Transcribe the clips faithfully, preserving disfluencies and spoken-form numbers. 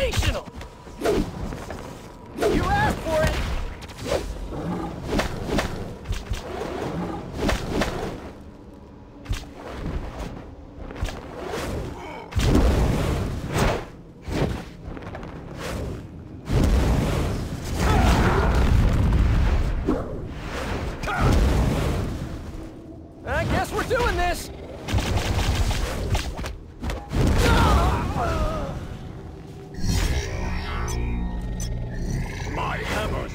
Sensational! You asked for it! I guess we're doing this! My hammers!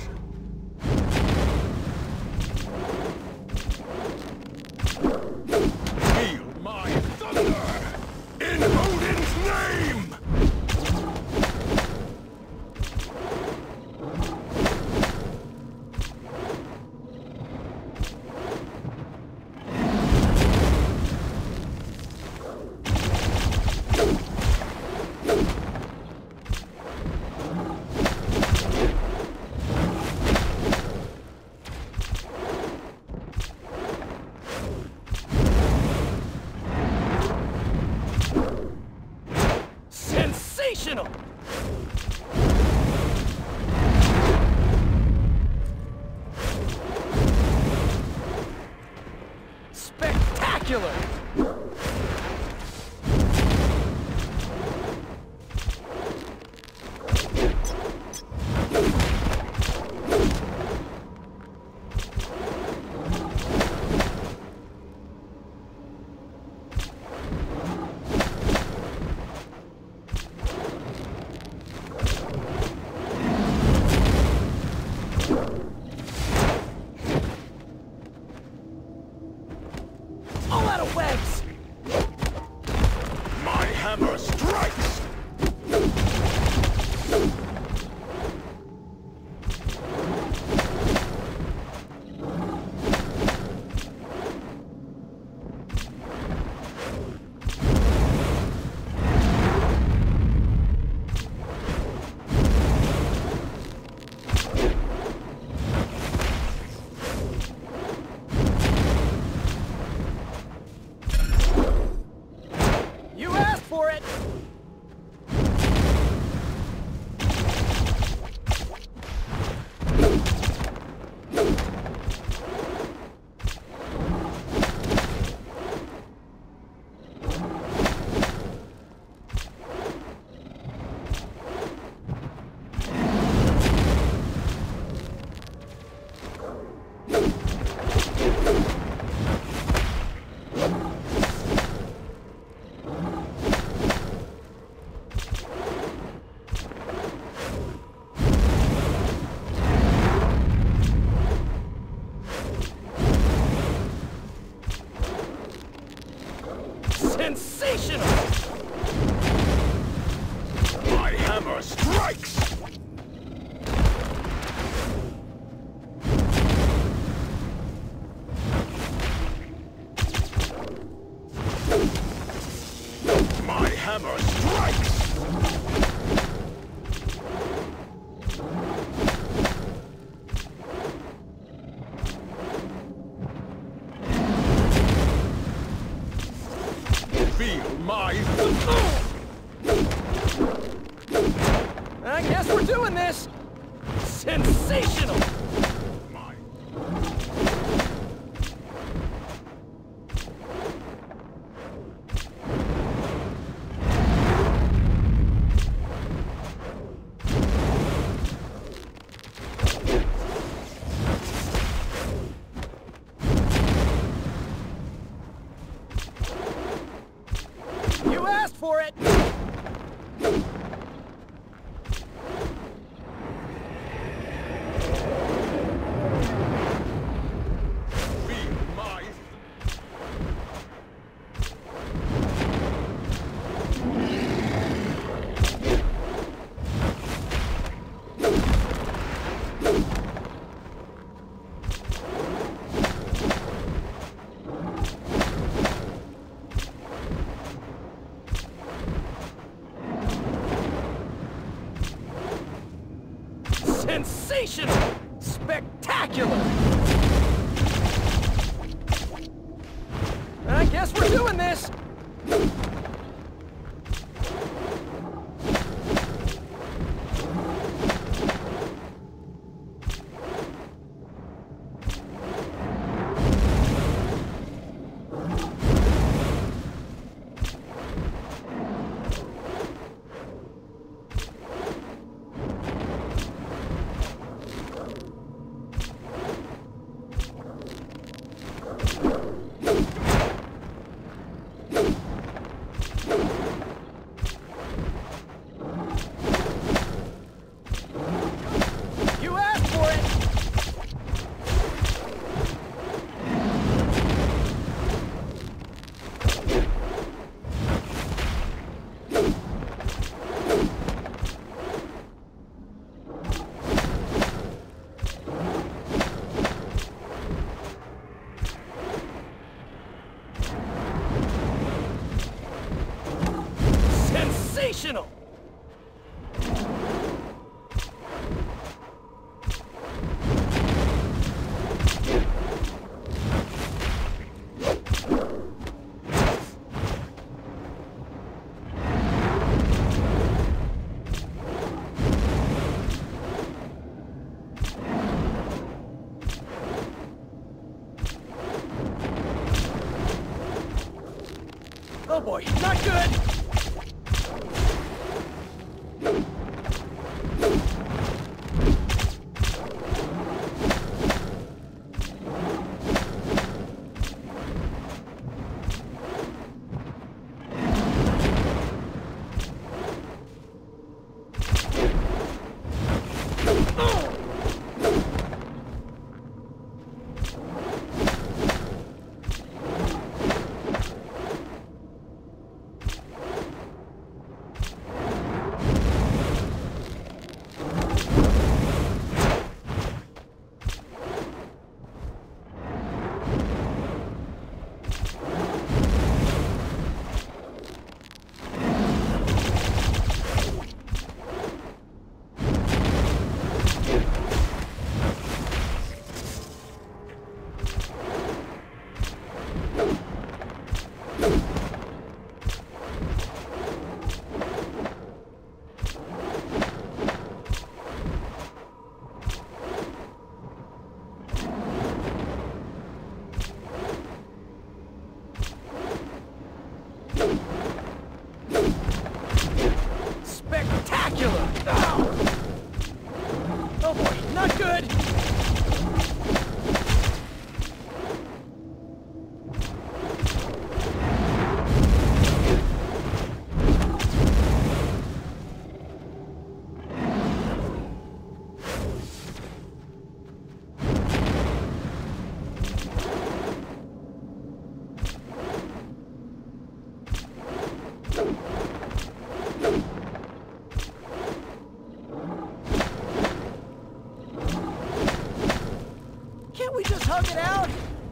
Feel my thunder! In Odin's name! Sensational! Spectacular! All out of webs! My hammer strikes! You asked for it! Sensational! My hammer strikes! My hammer strikes! Feel my I guess we're doing this! Sensational! My You asked for it! feel my Sensational! Spectacular! I guess we're doing this! You asked for it! Sensational! Oh boy, not good! Spectacular! Ow! Oh boy, not good! Can't we just hug it out?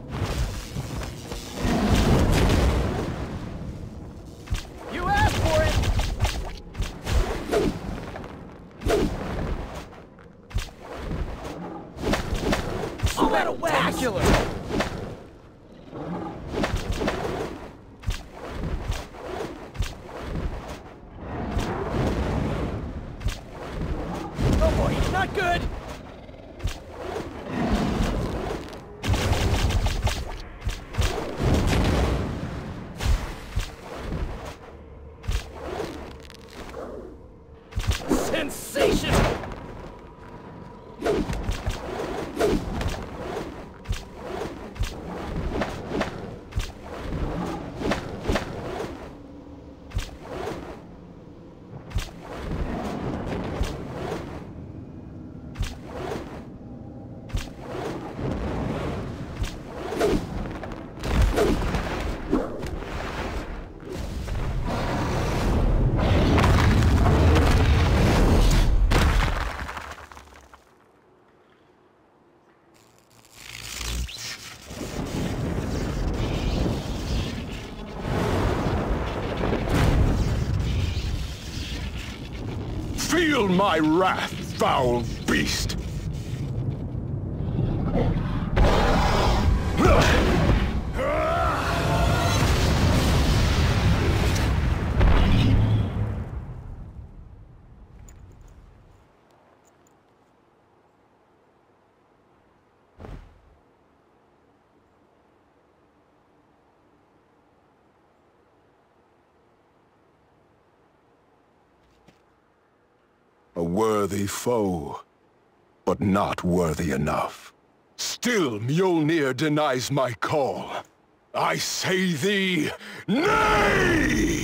You asked for it! Spectacular! Oh boy, not good! Sensational! Feel my wrath, foul beast! A worthy foe, but not worthy enough. Still Mjolnir denies my call. I say thee, nay!